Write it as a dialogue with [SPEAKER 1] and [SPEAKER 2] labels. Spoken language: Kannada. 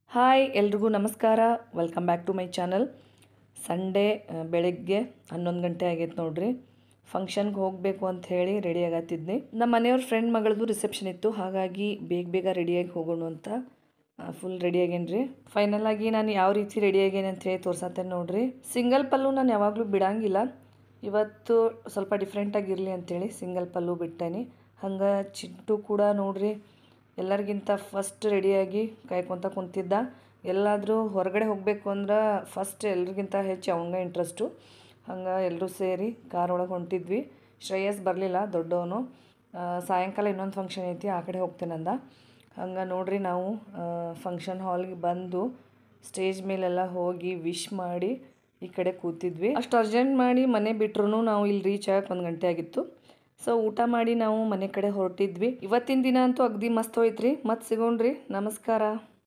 [SPEAKER 1] ಹಾಯ್ ಎಲ್ರಿಗೂ ನಮಸ್ಕಾರ. Welcome back to my channel. Sunday ಬೆಳಗ್ಗೆ 11 ಗಂಟೆ ಆಗೈತೆ ನೋಡ್ರಿ. ಫಂಕ್ಷನ್ಗೆ ಹೋಗಬೇಕು ಅಂತ ಹೇಳಿ ರೆಡಿ ಆಗತ್ತಿದ್ನಿ. ನಮ್ಮ ಮನೆಯವ್ರ ಫ್ರೆಂಡ್ ಮಗಳದು ರಿಸೆಪ್ಷನ್ ಇತ್ತು, ಹಾಗಾಗಿ ಬೇಗ ರೆಡಿಯಾಗಿ ಹೋಗೋಣ ಅಂತ ಫುಲ್ ರೆಡಿ ಆಗೇನ್ರಿ. ಫೈನಲ್ ಆಗಿ ನಾನು ಯಾವ ರೀತಿ ರೆಡಿ ಆಗೇನೆ ಅಂತ ಹೇಳಿ ತೋರ್ಸತ್ತೇನೆ ನೋಡ್ರಿ. ಸಿಂಗಲ್ ಪಲ್ಲು ನಾನು ಯಾವಾಗಲೂ ಬಿಡಂಗಿಲ್ಲ, ಇವತ್ತು ಸ್ವಲ್ಪ ಡಿಫ್ರೆಂಟಾಗಿರಲಿ ಅಂತೇಳಿ ಸಿಂಗಲ್ ಪಲ್ಲು ಬಿಟ್ಟೇನಿ. ಹಂಗೆ ಚಿಂಟು ಕೂಡ ನೋಡ್ರಿ ಎಲ್ಲರಿಗಿಂತ ಫಸ್ಟ್ ರೆಡಿಯಾಗಿ ಕಾಯ್ಕೊತ ಕುಂತಿದ್ದ. ಎಲ್ಲಾದರೂ ಹೊರಗಡೆ ಹೋಗಬೇಕು ಅಂದ್ರೆ ಫಸ್ಟ್ ಎಲ್ರಿಗಿಂತ ಹೆಚ್ಚು ಅವಂಗೆ ಇಂಟ್ರೆಸ್ಟು. ಹಂಗೆ ಎಲ್ಲರೂ ಸೇರಿ ಕಾರ್ ಒಳಗೆ ಹೊಂಟಿದ್ವಿ. ಶ್ರೇಯಸ್ ಬರಲಿಲ್ಲ, ದೊಡ್ಡವನು. ಸಾಯಂಕಾಲ ಇನ್ನೊಂದು ಫಂಕ್ಷನ್ ಐತಿ, ಆ ಕಡೆ ಹೋಗ್ತೇನಂದ. ಹಂಗೆ ನೋಡ್ರಿ ನಾವು ಫಂಕ್ಷನ್ ಹಾಲ್ಗೆ ಬಂದು ಸ್ಟೇಜ್ ಮೇಲೆಲ್ಲ ಹೋಗಿ ವಿಶ್ ಮಾಡಿ ಈ ಕಡೆ ಕೂತಿದ್ವಿ. ಅಷ್ಟು ಅರ್ಜೆಂಟ್ ಮಾಡಿ ಮನೆ ಬಿಟ್ರು ನಾವು ಇಲ್ಲಿ ರೀಚ್ ಆಗಕ್ಕೆ 1 ಗಂಟೆ ಆಗಿತ್ತು. ಸೊ ಊಟ ಮಾಡಿ ನಾವು ಮನೆ ಕಡೆ ಹೊರಟಿದ್ವಿ. ಇವತ್ತಿನ ದಿನ ಅಂತೂ ಅಗದಿ ಮಸ್ತ್ ಹೋಯ್ತ್ರಿ. ಮತ್ತೆ ಸಿಗೋಣ್ರಿ. ನಮಸ್ಕಾರ.